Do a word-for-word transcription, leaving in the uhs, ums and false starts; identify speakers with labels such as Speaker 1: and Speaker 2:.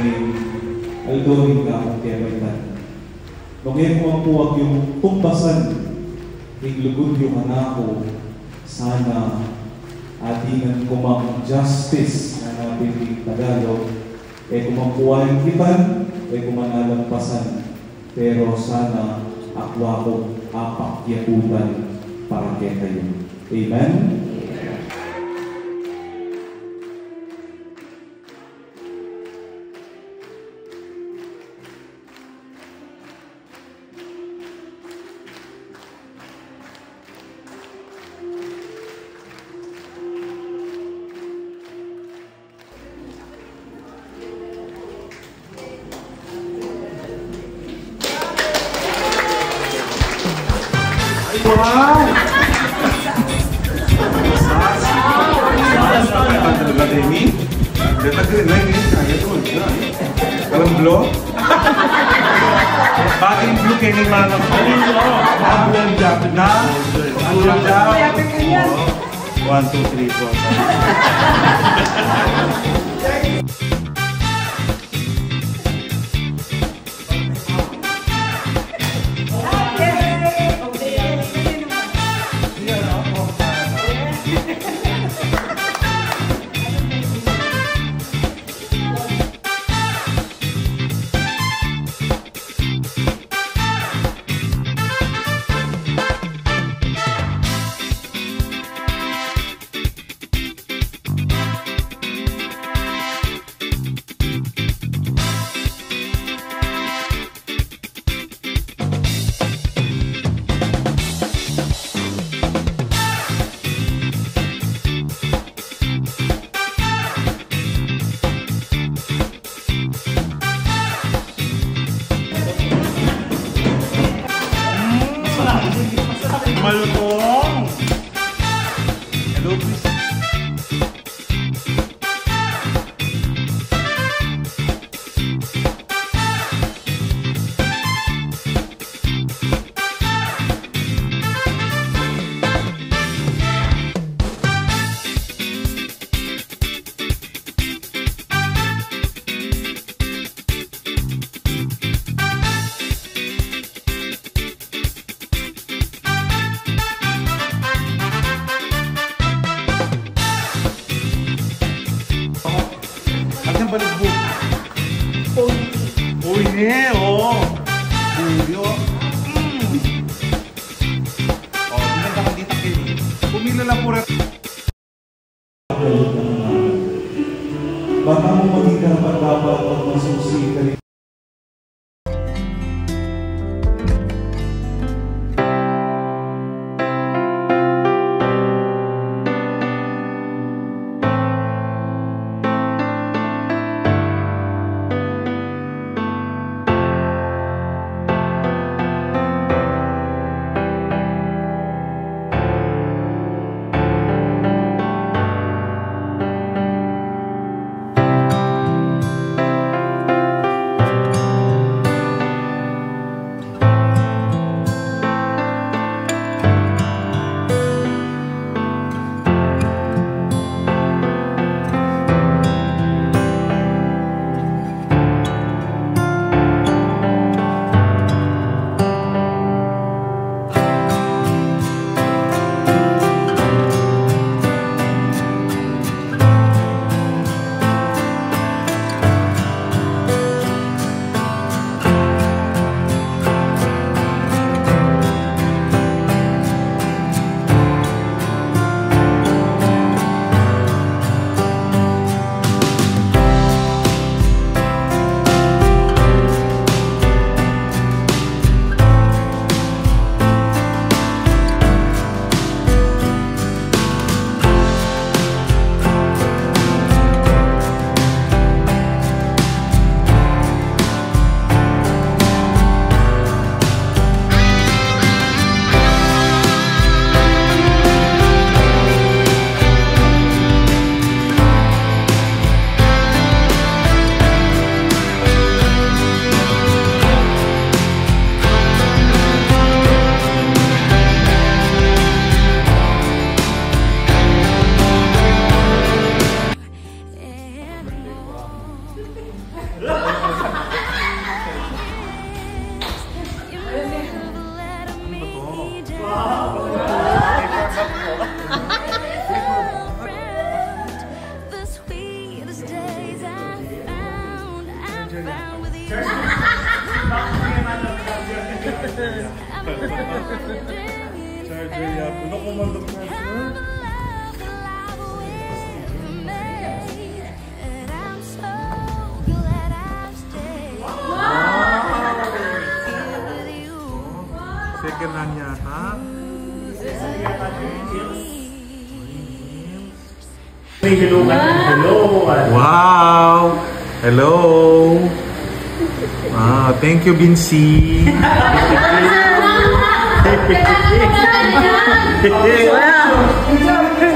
Speaker 1: ning aldoring ka ang kebaitan. Nungin mo ang puwag yung tumbasan ning lugod yung anako sana atingan kumang justice na natin yung Tagalog kay kumampuwa yung kitan kay kumanalampasan pero sana akwa ko apak yakutan para kaya kayo. Amen?
Speaker 2: Wow! Talaga Demi? Datagin na yun, kaya doon. Walang blow? Bakit yung blue kayo ni Manang? Ang jacket na? Ang jacket? One, two, three, four. Malutong! Hello, please. Baligbog. Uy. Uy, ne, oh. Uy, oh. Mm. Oh, binanda ka dito, Kelly. Pumila lang po rin.
Speaker 1: Baka mo maging dapat-dapat pag masusi ka rin.
Speaker 2: Charger ya. Puno ko man itong charger. Second hand yata. Wow! Hello! Wow, thank you, Binsi. Wow!